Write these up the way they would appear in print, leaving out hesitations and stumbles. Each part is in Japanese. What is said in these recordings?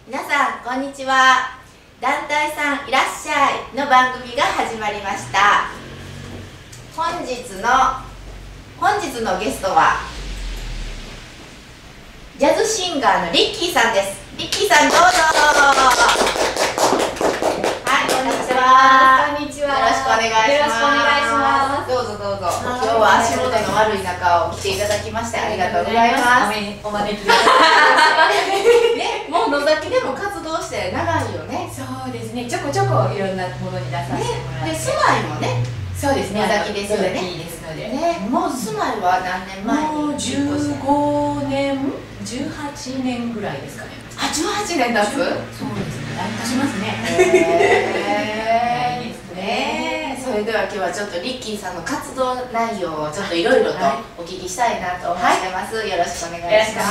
皆さんこんにちは。団体さんいらっしゃいの番組が始まりました。本日のゲストはジャズシンガーのリッキーさんです。リッキーさんどうぞ。はい、こんにちは。 こんにちは。 よろしくお願いします。 よろしくお願いします。 どうぞどうぞ。今日は足元の悪い中を来ていただきましてありがとうございます。 お招きいただきましてね、もう野崎でも活動して長いよね。 そうですね。ちょこちょこいろんなものに出させてもらって。 で、住まいもね。 そうですね。 野崎ですよね。 野崎ですので。 ね、もう住まいは何年前に？ もう15年、18年ぐらいですかね。 あ、18年経つ？ そうですね。経ちますね。 ね。それでは今日はちょっとリッキーさんの活動内容をちょっといろいろとお聞きしたいなと思ってます。よろしくお願いします。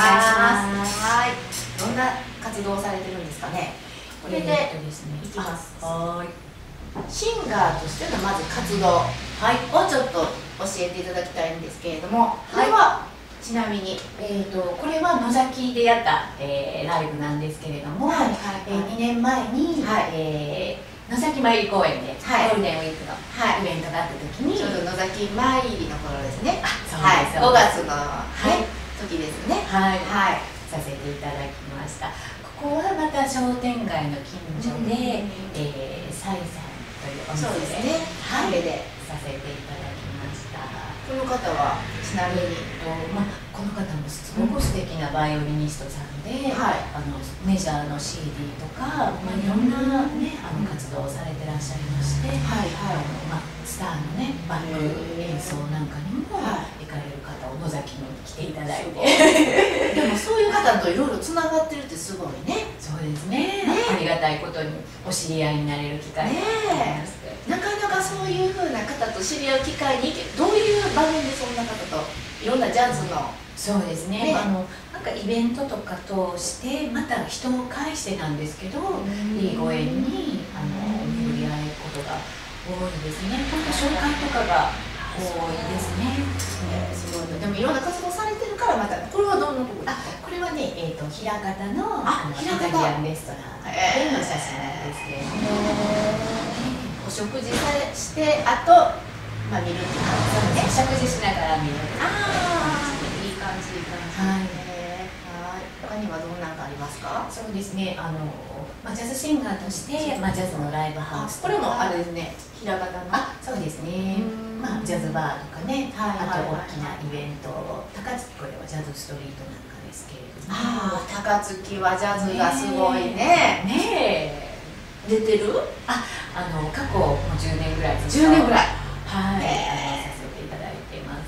はい。どんな活動をされてるんですかね。これでいきます。 はい。 シンガーとしてのまず活動をちょっと教えていただきたいんですけれども、これはちなみにこれは野崎でやった、ライブなんですけれども、2年前に、野崎参り公園で、ゴールデンウィークのイベントがあった時に、 ちょうど野崎参りの頃ですね。 はい、 5月の時ですね。 はい、させていただきました。ここはまた商店街の近所で、サイさんというお店でカフェでさせていただきました。 この方はちなみにこの方もすごく素敵なバイオリニストさんで、メジャーの CD とか、いろんな、活動をされてらっしゃいまして、スターのねバック演奏なんかにも行かれる方を野崎に来ていただいて、 でもそういう方といろいろつながってるってすごいね。 そうですね。ありがたいことにお知り合いになれる機会がありまして、 なかなかそういうふうな方と知り合う機会にどういう場面でそんな方といろんなジャズのそうですね、なんかイベントとか通してまた人を介してなんですけど、いいご縁に巡り合えることが多いですね。なんか紹介とかが多いですね。 すごい。でもいろんな活動されてるからまたこれはどんなところですか？ これはね、枚方のイタリアンレストランでの写真なんですけれども、 お食事してあと見るっていう感じですね。 食事しながら見る。 いい感じ、いい感じ。他にはどんなのがありますか？ そうですね。ジャズシンガーとして、ジャズのライブハウス。 これもあれですね。枚方の。 そうですね。ジャズバーとかね、あと大きなイベント、高槻これはジャズストリートなんかですけれども。 高槻はジャズがすごいね。出てる？ 過去もう10年ぐらい。 10年ぐらい。 させていただいてます。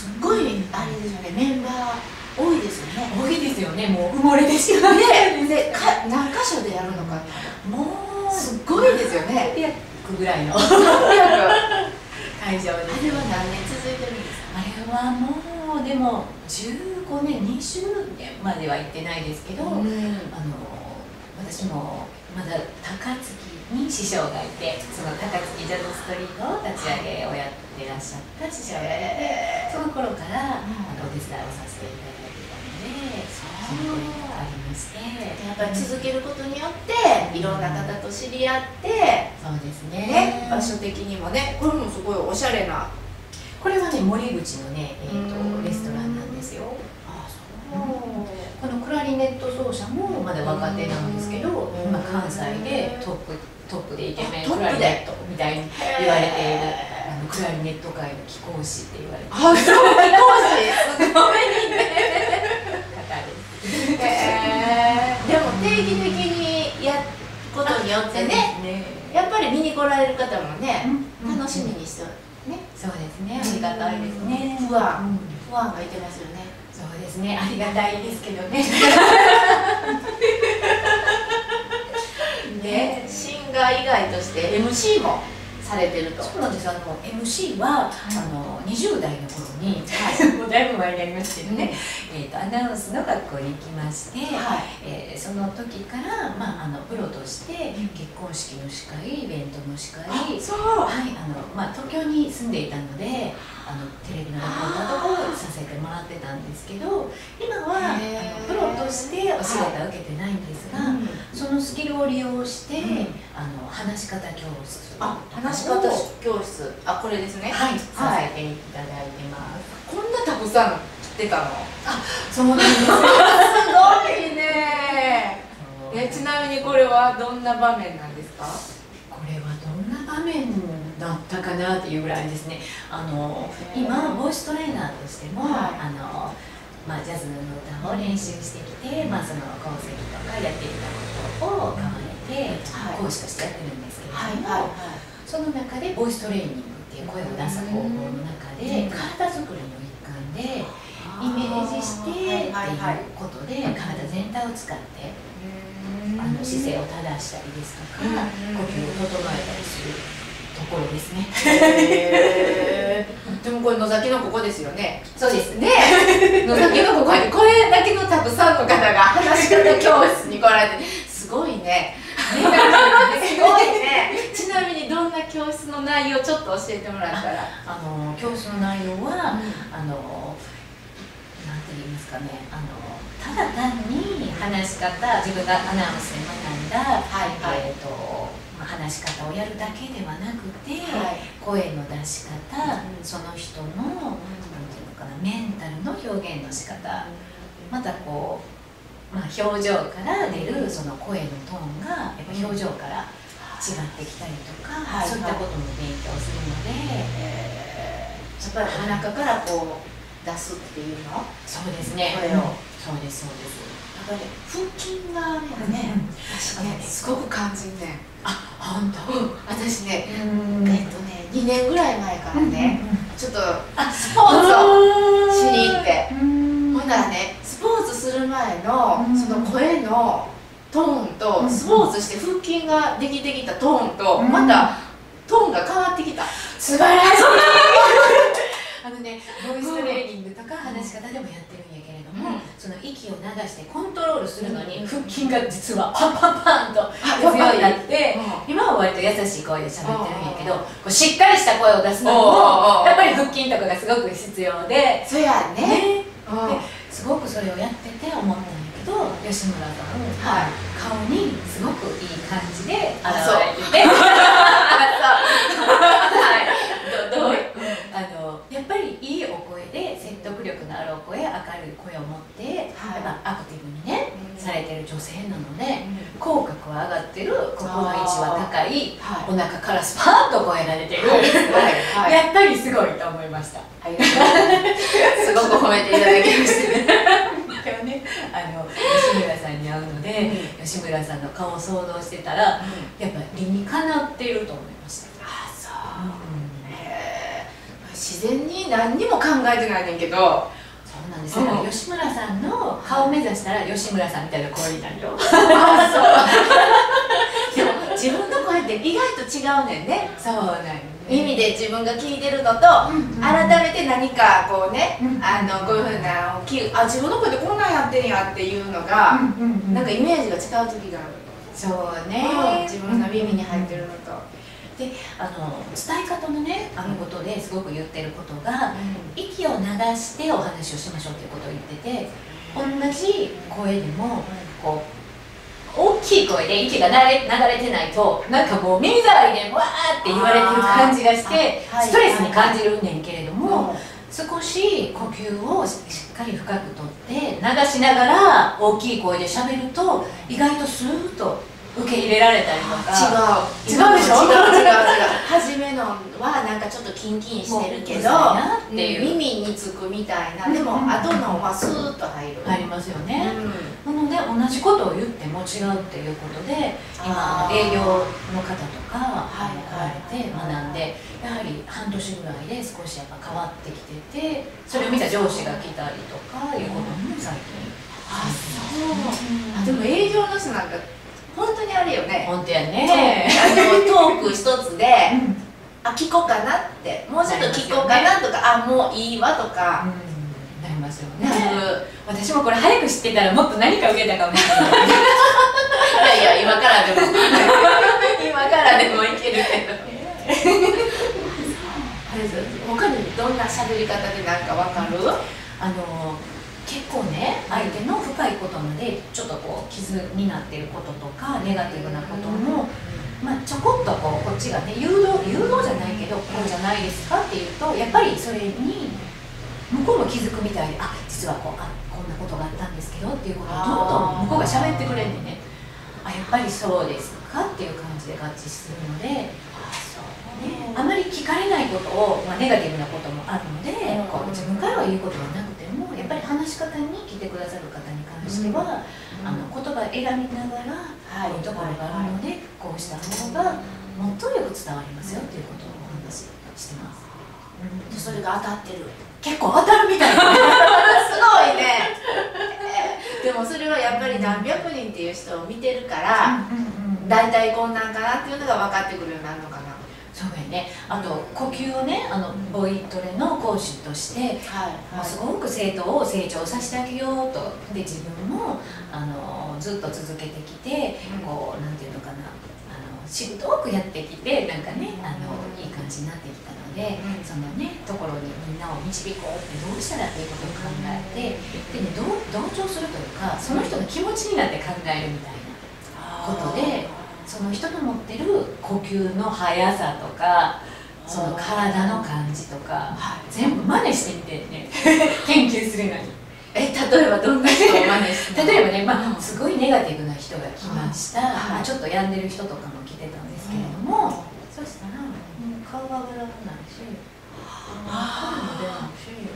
すごいあれですよね。メンバー多いですよね。 多いですよね。もう埋もれてしまう。 で、何箇所でやるのか。 もうすごいですよね。 300ぐらいの会場です。あれは何年続いてるんですか？ あれはもうでも15年、20年までは行ってないですけど、私もまだ高槻に師匠がいて、その高槻ジャズストリートを立ち上げをやってらっしゃった師匠がいて、その頃からお手伝いをさせていただいてたので、その声がありまして、 やっぱり続けることによっていろんな方と知り合って、 そうですね。 場所的にもね、これもすごいおしゃれな。 これはね、森口のね、レストランなんですよ。このクラリネット奏者もまだ若手なんですけど、今関西でトップでイケメンクラリネットみたいに言われているクラリネット界の貴公子って言われている。 すごいね。でも定期的にやることによってね、やっぱり見に来られる方もね、楽しみにしてね。 そうですね。ありがたいですね。 不安がいてますよね。 そうですね。ありがたいですけどね。 で、シンガー以外として MC もされてると。 そうなんです。MC は20代の頃に、もうだいぶ前になりますけどね、アナウンスの学校に行きまして、その時からプロとして結婚式の司会、イベントの司会、東京に住んでいたのでテレビのレポーターとかをさせてもらってたんですけど、今はプロとしてお仕事は受けてないんですが、 のスキルを利用して、話し方教室、 話し方教室、これですね。 はい、させていただいてます。 こんなたくさん来てたの？ そうなんですよ。すごいね。ちなみにこれはどんな場面なんですか？ これはどんな場面だったかなっていうぐらいですね。今ボイストレーナーとしても、ジャズの歌を練習してきて、その功績とかやっていたことを構えて講師としてやってるんですけれども、その中でボイストレーニングっていう声を出す方法の中で体作りの一環でイメージしてっていうことで体全体を使って姿勢を正したりですとか呼吸を整えたりするところですね。 でもこれ野崎のここですよね。 そうですね。野崎のここにこれだけのたくさんの方が話し方教室に来られてすごいね。すごいね。ちなみにどんな教室の内容ちょっと教えてもらったら。 教室の内容はなんて言いますかね。ただ単に話し方、自分がアナウンスで学んだ話し方をやるだけではなくて、声の出し方、その人のなんていうのかな、メンタルの表現の仕方、またこう、表情から出るその声のトーンがやっぱ表情から違ってきたりとか、そういったことも勉強するので、 やっぱりお腹からこう出すっていうの？ そうですね。 これを。 そうです、そうです。 だから腹筋があれやね。私ね、すごく感じんね。 本当。 私ね、2年ぐらい前からね、ちょっとスポーツをしに行って、ほんならね、スポーツする前のその声のトーンと、スポーツして腹筋ができてきたトーンと、またトーンが変わってきた。 素晴らしい。ボイストレーニングとか話し方でもやってるんやけれども、その息を流してコントロールするのに腹筋が実はパンパンパンと強いようになって、今は割と優しい声で喋ってるんやけど、こうしっかりした声を出すのもやっぱり腹筋とかがすごく必要で、 そうやね。 すごくそれをやってて思ったんやけど、吉村さん顔にすごくいい感じで現れてて、やっぱりいいお声で説得力のあるお声、明るい声を持ってアクティブにねされてる女性なので、口角は上がってる、ここの位置は高い、お腹からスパーンと声が出てる、やっぱりすごいと思いました。 すごく褒めていただきました。 今日ね、吉村さんに会うので、吉村さんの顔を想像してたら、やっぱ理にかなっていると思いました。 自然に何にも考えてないねんけど。 そうなんですよ。吉村さんの顔を目指したら吉村さんみたいな声になるよ。 でも自分の声って意外と違うねんね。 そうなん耳で自分が聞いてるのと、改めて何かこうね、こういうふうな自分の声でこんなんやってんやっていうのがなんかイメージが違う時がある。 そうね。 自分の耳に入ってるのと。 で伝え方のねことですごく言ってることが、息を流してお話をしましょうっていうことを言ってて、同じ声でもこう大きい声で息が流れてないとなんかもう耳障りでわーって言われてる感じがしてストレスに感じるんねんけれども、少し呼吸をしっかり深くとって流しながら大きい声で喋ると意外とスーッと受け入れられたりとか。 違うでしょ。初めのはなんかちょっとキンキンしてるけど耳につくみたいな、でも後のはスーッと入りますよね。なので同じことを言っても違うっていうことで、今営業の方とか来られて学んで、やはり半年ぐらいで少しやっぱ変わってきてて、それを見た上司が来たりとかいうことも最近。 でも営業の人なんか本当にあれよね。 本当やね。 トーク一つで、聞こうかなって、もうちょっと聞こうかなとか、もういいわとかなりますよね。私もこれ早く知ってたらもっと何か受けたかもしれない。いやいや、今からでも今からでもいけるけど。他にどんな喋り方でなんかわかる？ 結構ね、相手の深いことまでちょっとこ傷になっていることとかネガティブなことも、ちょこっとこっちがね誘導じゃないけどこうじゃないですかっていうとやっぱりそれに向こうも気づくみたいで、実はこんなことがあったんですけどっていうことをどんどん向こうが喋ってくれるんでね、やっぱりそうですかっていう感じで合致するので。あまり聞かれないことを、ネガティブなこともあるので、自分からは言うことはなくてもやっぱり話し方に来てくださる方に関しては、言葉選びながらこういうところがあるので、こうした方がもっとよく伝わりますよっていうことをお話ししてます。 それが当たってる。 結構当たるみたいなすごいね。でもそれはやっぱり何百人っていう人を見てるから大体こんなんかなっていうのが分かってくるようになるのかな。 そうやね。あと呼吸をね、ボイトレの講師として、すごく生徒を成長させてあげようとで自分もずっと続けてきて、こうなんていうのかな、しぶとくやってきてなんかねいい感じになってきたので、そのねところにみんなを導こうってどうしたらっていうことを考えて、でね同調するというかその人の気持ちになって考えるみたいなことで。その人の持ってる呼吸の速さとかその体の感じとか全部真似してみてね研究するのに。 例えばどんな人を真似して例えばね、すごいネガティブな人が来ました、ちょっと病んでる人とかも来てたんですけれども、そしたら顔が笑わないし声も出ないし。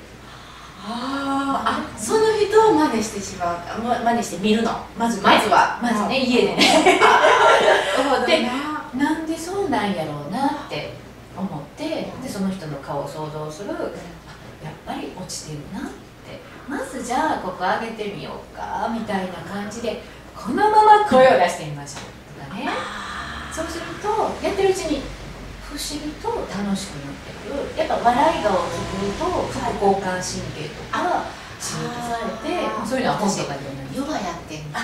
その人を真似してしまう、真似して見るの。まずね、家でね。で、なんでそうなんやろうなって思って、でその人の顔を想像する。やっぱり落ちてるなって。まずじゃあここ上げてみようかみたいな感じでこのまま声を出してみましょうとかね。そうするとやってるうちに不思議と楽しくなってくる。やっぱ笑い顔を作ると副交感神経とか刺激されて、そういうのは本とかでヨガやってんの。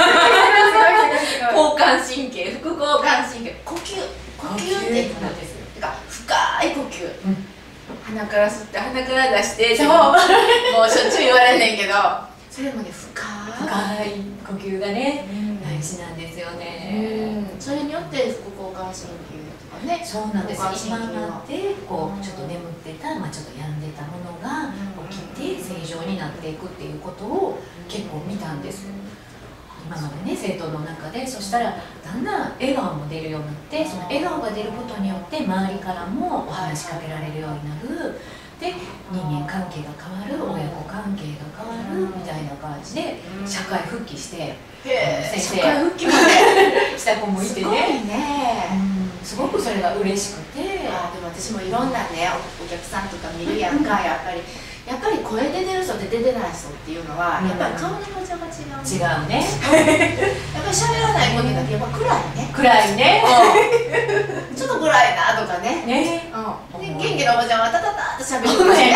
交感神経、副交感神経、呼吸って言うんですよ。てか深い呼吸。鼻から吸って鼻から出してもうしょっちゅう言われんねんけど、それもね深い呼吸がね大事なんですよね。 それによって副交感神経ね、 そうなんです。今までこうちょっと眠ってた、ちょっと病んでたものが起きて正常になっていくっていうことを結構見たんです。今までね生徒の中で、そしたらだんだん笑顔も出るようになって、その笑顔が出ることによって周りからもお話しかけられるようになる。で人間関係が変わる、親子関係が変わるみたいな感じで社会復帰して、 社会復帰までした子もいてね。すごくそれが嬉しくて。 でも私もいろんなねお客さんとか見るやんか。やっぱり声出てる人と出てない人っていうのはやっぱり顔の表情が違うね。 やっぱり喋らない子にだけやっぱ暗いねちょっと暗いなとかね。元気なおばちゃんはタタタって喋るね。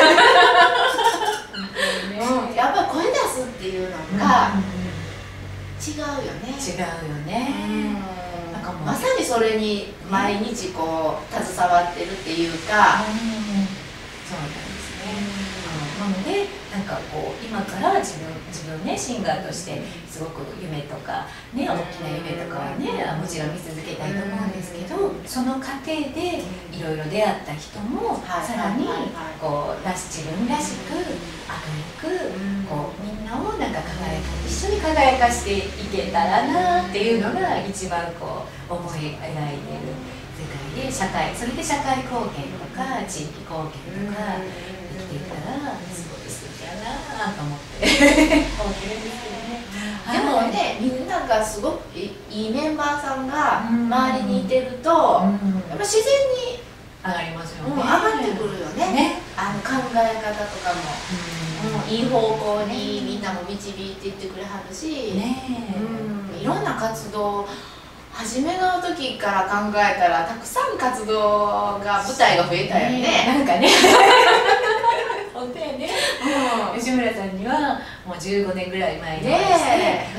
やっぱり声出すっていうのが違うよね。まさにそれに毎日こう携わってるっていうか。 そうなんですね。なのでなんかこう今から自分ねシンガーとしてすごく夢とかね、大きな夢とかはねもちろん見続けたいと思うんですけど、その過程でいろいろ出会った人もさらにこう自分らしく明るくこうみんなをなんか一緒に輝かしていけたらなっていうのが一番こう思い描いてる世界で、それで社会貢献とか地域貢献とかできていたらすごい素敵だなと思って思ってるんですけどね。 でもね、みんながすごくいいメンバーさんが周りにいてるとやっぱ自然に上がりますよね。 上がってくるよね。考え方とかもいい方向にみんなも導いていってくれはるし、いろんな活動初めの時から考えたらたくさん活動が舞台が増えたよね。 なんかね本当やね。吉村さんにはもう15年ぐらい前にお会いして、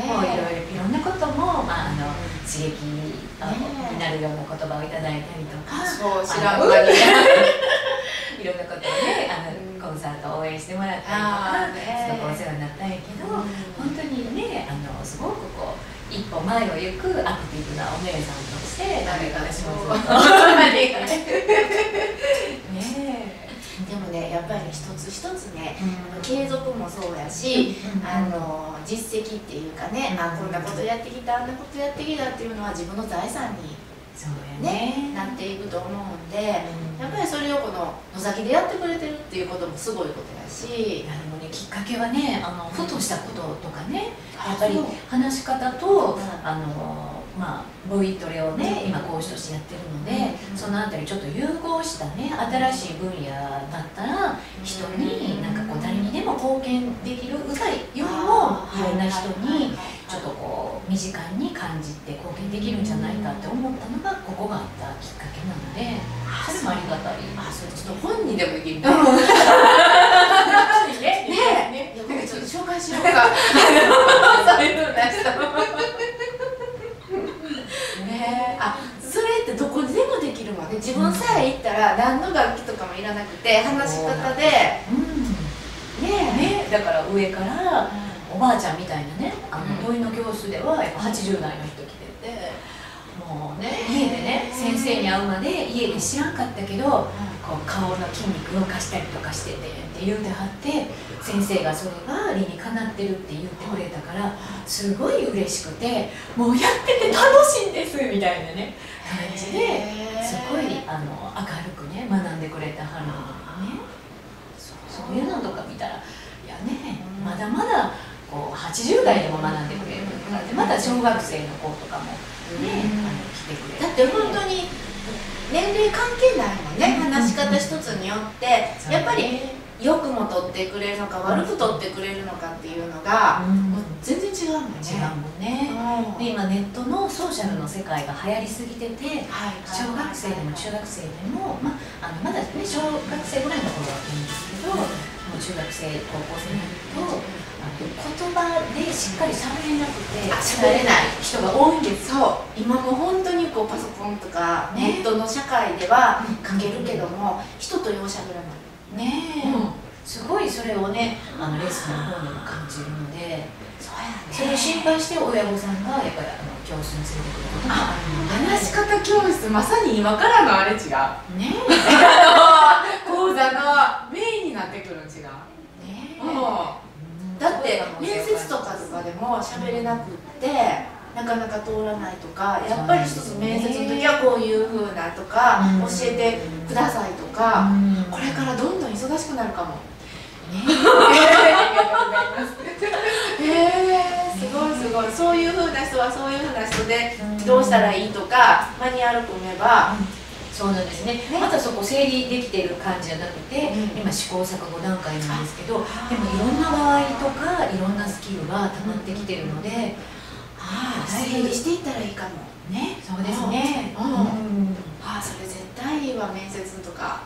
もういろんなことも刺激になるような言葉をいただいたりとか、 そう知らん間にいろんなことをねコンサートを応援してもらったりとかすごくお世話になったんやけど、本当にねすごく前を行くアクティブなお姉さんとして私もずっとね。 でもね、やっぱり一つ一つね、継続もそうやし、実績っていうかね、こんなことやってきた、あんなことやってきたっていうのは自分の財産にね、なっていくと思うんで、やっぱりそれをこの野崎でやってくれてるっていうこともすごいことやし。 でもね、きっかけはね、ふとしたこととかね、やっぱり話し方とボイトレをね、今講師としてやってるので、そのあたりちょっと融合したね、新しい分野だったら人になんかこう誰にでも貢献できるうざいよりもいろんな人にちょっとこう身近に感じて貢献できるんじゃないかって思ったのがここがあったきっかけなので、それもありがたい。 それちょっと本にでもいけるね。ねえ、僕ちょっと紹介しようか。そういうの出した。それってどこにでもできるわね。自分さえ行ったら何の楽器とかもいらなくて、話し方でね、だから上からおばあちゃんみたいなね、問いの教室ではやっぱ80代の人来てて、もうね、家でね、先生に会うまで家で知らんかったけど、こう顔の筋肉を動かしたりとかしててって言うてはって、先生がそれが理にかなってるって言ってくれたからすごい嬉しくて、もうやってて楽しいんですみたいなね感じですごい明るくね学んでくれたはるのね。そういうのとか見たら、いやね、まだまだこう80代でも学んでくれるからで、また小学生の子とかもね、来てくれる。 だって本当に年齢関係ないもんね、話し方一つによってやっぱりよくも取ってくれるのか悪く取ってくれるのかっていうのがもう全然違うもんね。 違うもんね。で今ネットのソーシャルの世界が流行りすぎてて、小学生でも中学生でもまだね小学生ぐらいの頃はいいんですけど、もう中学生高校生になると言葉でしっかり喋れなくて喋れない人が多いんです。 そう、今も本当にこうパソコンとかネットの社会では書けるけども、人とよう喋らないねえ、すごいそれをねレッスンの方にも感じるので、それを心配して親御さんがやっぱり教室に連れてくることがあるので、 話し方教室まさに今からのあれ違うね講座のメインになってくるの違うね。だって面接とかでも喋れなくってなかなか通らないとか、やっぱり一つ面接の時はこういう風なとか教えてくださいとか、これからどんどん忙しくなるかも。すごいすごい。そういう風な人はそういう風な人でどうしたらいいとかマニュアル組めば。 そうなんですね。まだそこ整理できている感じじゃなくて、今試行錯誤段階なんですけど、でもいろんな場合とかいろんなスキルが溜まってきてるので、 整理していったらいいかもね。そうですね。 それ絶対いいわ、面接とか。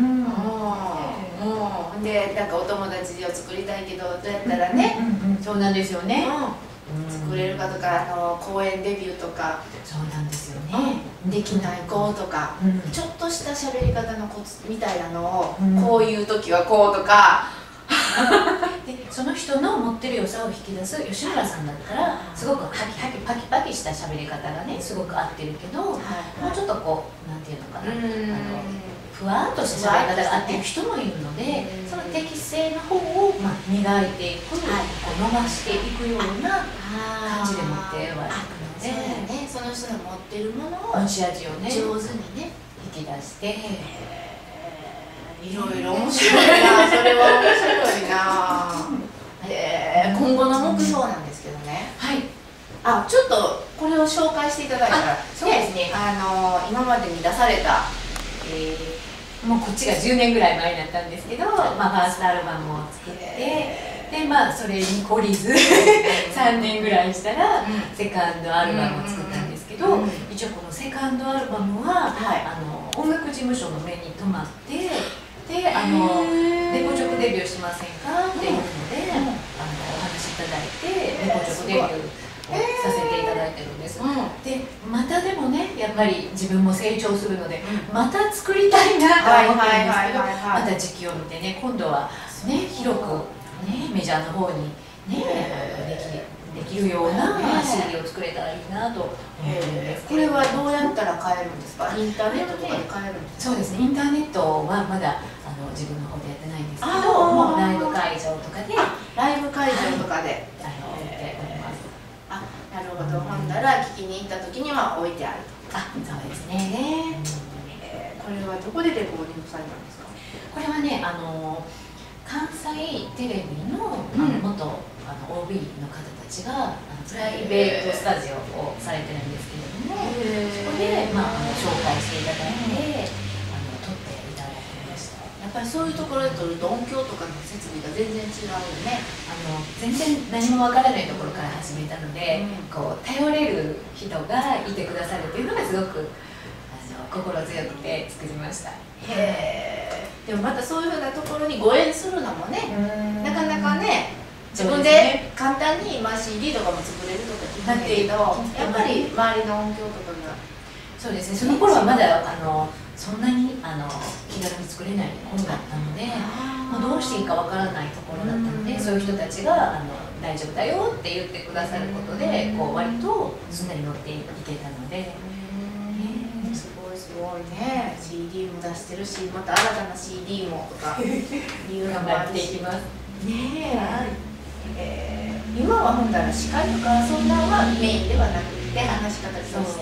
でなんかお友達を作りたいけどどうやったらね、 そうなんですよね。 作れるかとか、公演デビューとか。 そうなんですよね。 できない子とか、ちょっとした喋り方のコツみたいなのを、こういう時はこうとかでその人の持ってる良さを引き出す吉村さんだったらすごくハキハキパキパキした喋り方がねすごく合ってるけど、もうちょっとこうなんていうのかな、ふわっとした喋り方が合ってる人もいるので、その適正な方を磨いていく、伸ばしていくような感じで持ってはいくので、 その人の持ってるものを持ち味をね上手にね引き出して、 いろいろ面白いな。それは面白いな。今後の目標なんですけどね。ちょっとこれを紹介していただいたら、 そうですね。 今までに出された、 もうこっちが10年ぐらい前になったんですけど、ファーストアルバムを作って、でそれに懲りず3年ぐらいしたらセカンドアルバムを作ったんですけど、一応このセカンドアルバムは音楽事務所の目に留まって、でレコチョクデビューしませんかっていうのでお話しいただいて、レコチョクデビューさせていただいてるんです。でまたでもね、やっぱり自分も成長するので、また作りたいなと思ってるんですけど、また時期を見てね、今度はね広くねメジャーの方にねできるような CD を作れたらいいなと思うんですこれはどうやったら買えるんですか？インターネットとかで買えるんですか？ そうですね、インターネットはまだ自分の方でやってないんですけど、もうライブ会場とかでライブ会場とかで置いております。 なるほど。ほんだら聞きに行った時には置いてあると。 そうですね。 これはどこでレコーディングされたんですか？ これはね、関西テレビの元OB の方たちがプライベートスタジオをされてるんですけれども、そこで紹介していただいて撮っていただきました。 やっぱりそういうところで撮ると音響とかの設備が全然違うよね。 全然何もわからないところから始めたので、こう頼れる人がいてくださるっていうのがすごく心強くて作りました。 でもまたそういうふうなところにご縁するのもね、なかなかね、自分で簡単にCD とかも作れるとか聞くけど、やっぱり周りの音響とかが。 そうですね、その頃はまだそんなに気軽に作れない頃だったので、どうしていいかわからないところだったので、そういう人たちが大丈夫だよって言ってくださることで、こう割とすんなり乗っていけたので。 すごいね。 CD も出してるし、また新たな CD もとかいうのもあっていきますね。今はほんだら司会とかそんなはメインではなくて話し方ですね。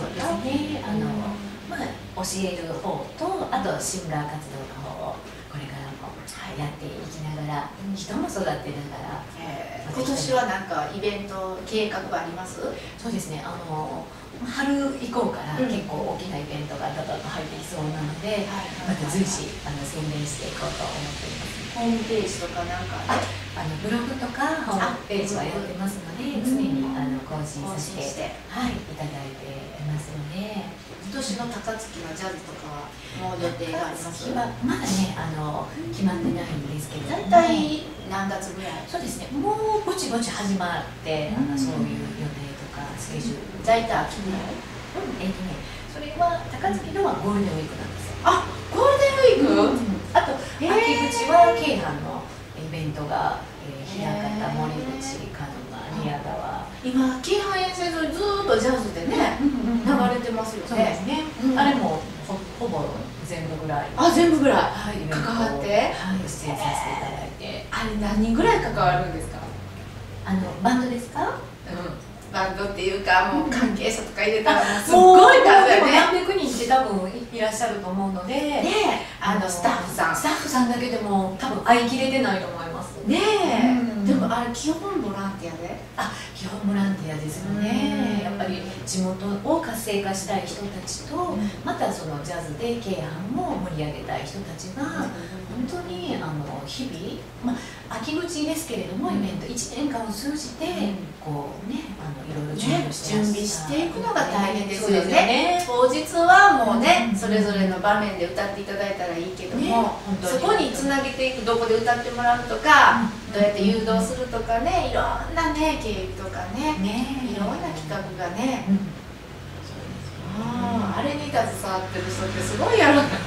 教える方と、あとシンガー活動の方をこれからもやっていきながら、人も育てながら。 今年はなんかイベント計画はあります？ そうですね、春以降から結構大きなイベントがだだっと入ってきそうなので、また随時宣伝していこうと思っています。 ホームページとかなんかブログとかホームページはやってますので、常に更新させていただいてますので。 今年の高槻のジャズとかはもう予定があります？ まだね決まってないんですけど、 大体何月ぐらい？ そうですね、もうぼちぼち始まってそういう予定とかスケジュール。 大体秋にそれは高槻のはゴールデンウィークなんですよ。 ゴールデンウィーク？ あと秋口は京阪のイベントが枚方、森口、門真、宮川。 今京阪沿線沿いずーっとジャズでね流れてますよね。 そうですね。あれもほぼ全部ぐらい。 全部ぐらい関わって出演させていただいて。 あれ何人ぐらい関わるんですか？ バンドですか？ バンドっていうかもう関係者とか入れたらすごい数だね。 何百人って多分いらっしゃると思うので、 スタッフさんだけでも多分会いきれてないと思いますね。でもあれ基本ボランティアで？ 基本ボランティアですよね。やっぱり地元を活性化したい人たちと、またそのジャズで京阪を盛り上げたい人たちが本当に日々、秋口ですけれども、イベント1年間を通じてこうねいろいろ準備していくのが大変ですよね。当日はもうねそれぞれの場面で歌っていただいたらいいけども、そこにつなげていく、どこで歌ってもらうとか、どうやって誘導するとかね、いろんなね経緯とかね、いろんな企画がね、あれに携わってる人ってすごいやろな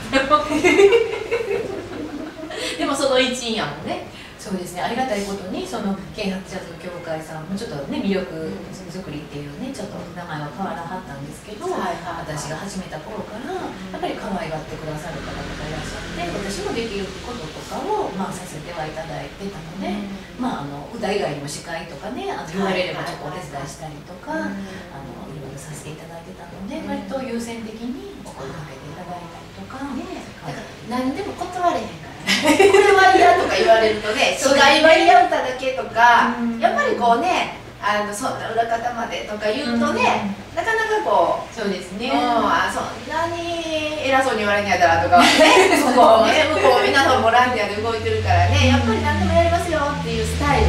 でもその一員やもんね。 そうですね、ありがたいことにその京阪ジャズ協会さんもちょっとね魅力作りっていうねちょっと名前は変わらはったんですけど、私が始めた頃からやっぱり可愛がってくださる方とかいらっしゃって、私もできることとかをさせてはいただいてたので、歌以外にも司会とかね言われればちょっとお手伝いしたりとかいろいろさせていただいてたので、割と優先的にお声かけていただいたりとか。 何でも断れへんからこれは嫌とか言われるとね、司会は嫌歌だけとか、やっぱりこうねそんな裏方までとか言うとね、なかなかこう、 そうですね、 そんなに偉そうに言われんやったらとかね向こう皆さんボランティアで動いてるからね、やっぱり何でもやりますよっていうスタイル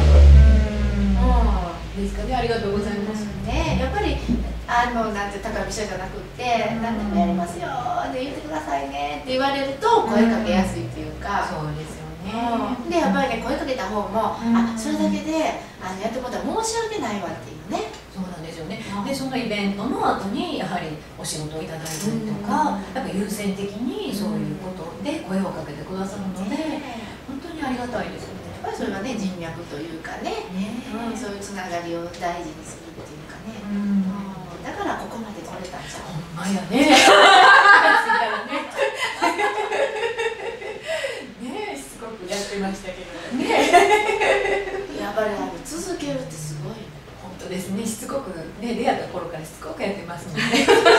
ですかね。ありがとうございますね。やっぱりなんて高飛車じゃなくって何でもやりますよって言ってくださいねって言われると声かけやすいっていうか、 そうですよね。 でやっぱりね声かけた方もそれだけでやってもらったら申し訳ないわっていうね。 そうなんですよね。でそのイベントの後にやはりお仕事をいただいたりとか、やっぱ優先的にそういうことで声をかけてくださるので、本当にありがたいですよね。 ぱりそれはね、人脈というかね、そういうつながりを大事にするっていうかね、だからここまで来れたんじゃん。 ほんまやね。ね、しつこくやってましたけどね。 やっぱり続けるってすごい。 本当ですね、しつこくね、出会った頃からしつこくやってますもんね。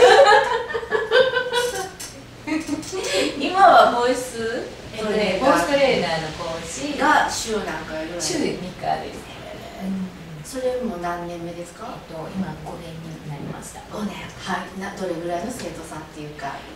今はボイスボイストレーナーの講師が週何回ぐらい？ 週3日です。 それも何年目ですか？ 今5年になりました。 5年。はい。どれぐらいの生徒さんっていうか。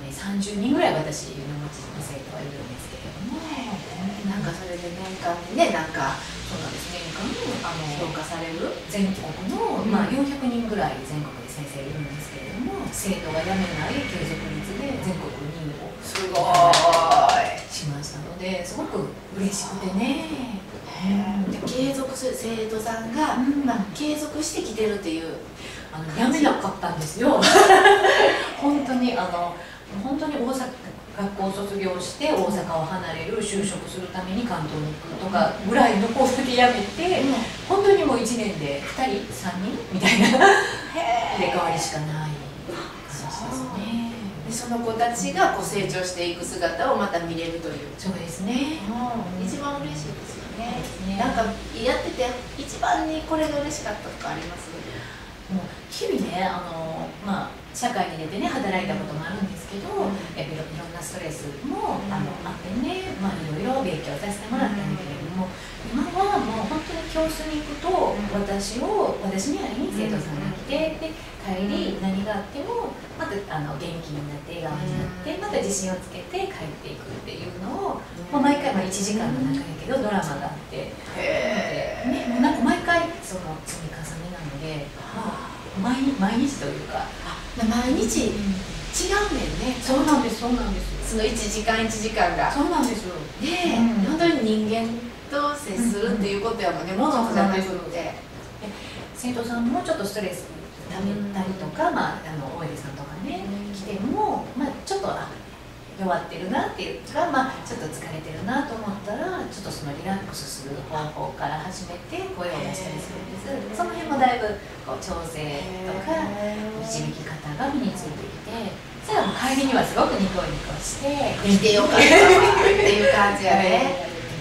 30人ぐらい私の持ちの生徒はいるんですけれども、 なんかそれで年間でね、なんかそうなんです。年間評価される全国の400人ぐらい全国で先生いるんですけれども、生徒が辞めない継続率で全国2位をすごいしましたので、すごく嬉しくてね。 で継続する生徒さんが、継続してきてるっていう辞めなかったんですよ。本当に本当に大阪学校を卒業して大阪を離れる、就職するために関東に行くとかぐらいの子だけ辞めて、本当にもう1年で2人3人みたいな入れ替わりしかない形ですね。 でその子たちがこう成長していく姿をまた見れるという。 そうですね。 一番嬉しいですよね。なんかやってて一番にこれが嬉しかったとかあります？ もう日々ね、社会に出てね働いたこともあるんですけど、いろんなストレスもあってね、いろいろ勉強させてもらったんだけれども、今はもう本当に教室に行くと私に会いに生徒さんが来て、で帰り何があってもまた元気になって笑顔になってまた自信をつけて帰っていくっていうのを、毎回1時間の中やけどドラマがあって、もうなんか毎回その積み重ねなので、毎日というか。 毎日違うねんね。 そうなんです、そうなんです。 その1時間1時間が。 そうなんですよ。 で、本当に人間と接するっていうことやもんね、ものじゃなくて。 生徒さんもちょっとストレスためたりとか、大出さんとかね、来ても、ちょっと弱ってるなっていうか、ちょっと疲れてるなと思ったら、ちょっとそのリラックスする方法から始めて声を出したりするんです。その辺もだいぶこう調整とか導き方が身についてきて、それはもう帰りにはすごくニコニコして来てよかったわっていう感じやね。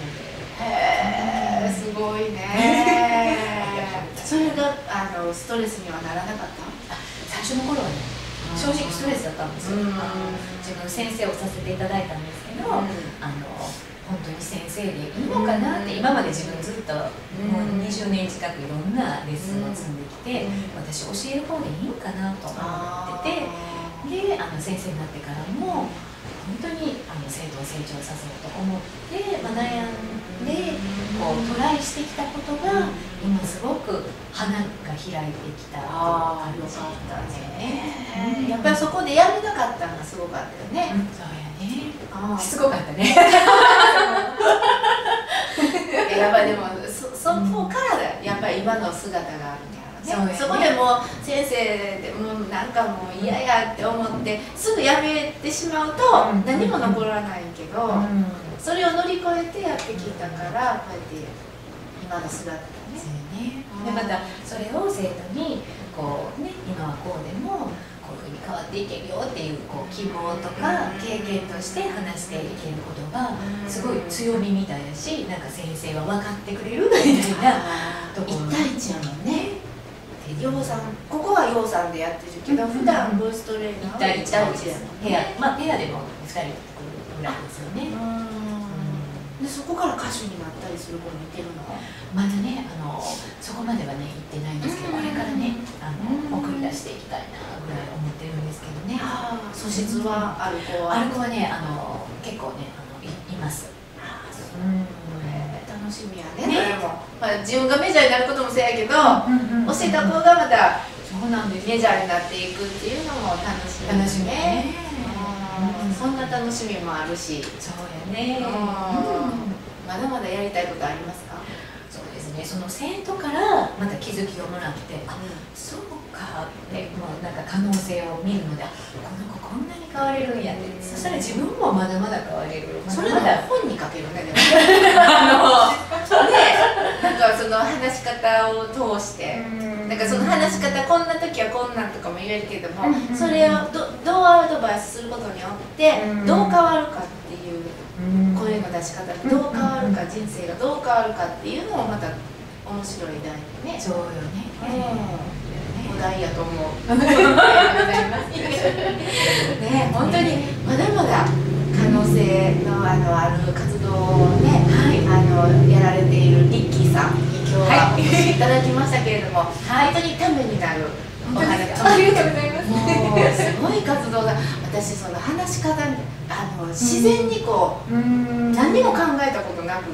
へえ、すごいね。それがストレスにはならなかった？ 最初の頃はね、正直ストレスだったんですよ。自分先生をさせていただいたんですけど、本当に先生でいいのかなって、今まで自分ずっともう20年近くいろんなレッスンを積んできて、私教える方でいいのかなと思ってて、で先生になってからも本当に生徒を成長させようと思って悩んでこうトライしてきたことが今すごく花が開いてきたっていう感じなんですよね。 やっぱりそこでやめなかったのがすごかったよね。 そうやね。しつこかったね。 やっぱりでもそこからやっぱり今の姿があるね。そこでもう先生でなんかもう嫌やって思ってすぐ辞めてしまうと何も残らないけど、それを乗り越えてやってきたからこうやって今の姿がね。 でまたそれを生徒にこうね、今はこうでもこういうふうに変わっていけるよっていうこう希望とか経験として話していけることがすごい強みみたいだし、なんか先生は分かってくれるみたいなところ。 1対1やもんね。ヨウさん、ここはヨウさんでやってるけど、普段ボイストレーナーは1対1やもんね。 ペアでも2人ぐらいですよね。 でそこから歌手になったりする子もいてるの？ まだね、そこまではね行ってないんですけど、これからね送り出していきたいなぐらい思ってるんですけどね。 素質はある子は？ ある子はね、結構ねいます。 楽しみやね。自分がメジャーになることもそうやけど、教えた子がまたメジャーになっていくっていうのも楽しみね。そんな楽しみもあるし。 そうやね。 まだまだやりたいことありますか？ そうですね。その生徒からまた気づきをもらって、そうかってもうなんか可能性を見るので、この子こんなに変われるんやって。そしたら自分もまだまだ変われる。 それは本に書けるね。 その話し方を通して、なんかその話し方こんな時はこんなんとかも言えるけども、それをどうアドバイスすることによってどう変わるかっていう、声の出し方がどう変わるか、人生がどう変わるかっていうのもまた面白い題ね。 そうよね。 お題やと思う。ありがとうございます。ね、本当にまだまだ可能性のある活動をね、やられているリッキーさんに今日はお越しいただきましたけれども、本当にためになるお話。 ありがとうございます。 もうすごい活動が、私その話し方自然にこう何にも考えたことなくって、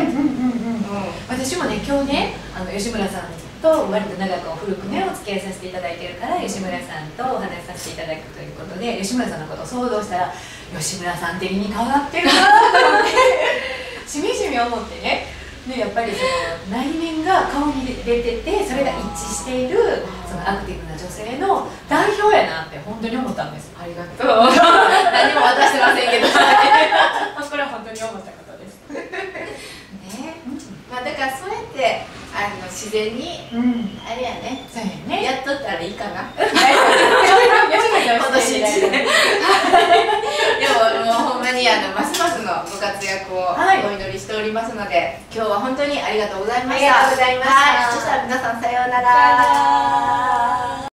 私もね今日ね吉村さんと割と長く古くねお付き合いさせていただいてるから、吉村さんとお話しさせていただくということで、吉村さんのことを想像したら吉村さんって理に変わってるなと思ってしみじみ思ってね。でやっぱりその内面が顔に出てて、それが一致しているそのアクティブな女性の代表やなって本当に思ったんです。 ありがとう。何も渡してませんけどこれは本当に思ったことですね。まあだからそうやって自然に、あれやね、 そうやね、 やっとったらいいかな。 今年一年。でももうほんまにますますのご活躍をお祈りしておりますので、今日は本当にありがとうございました。 ありがとうございました。 そしたら皆さんさようなら。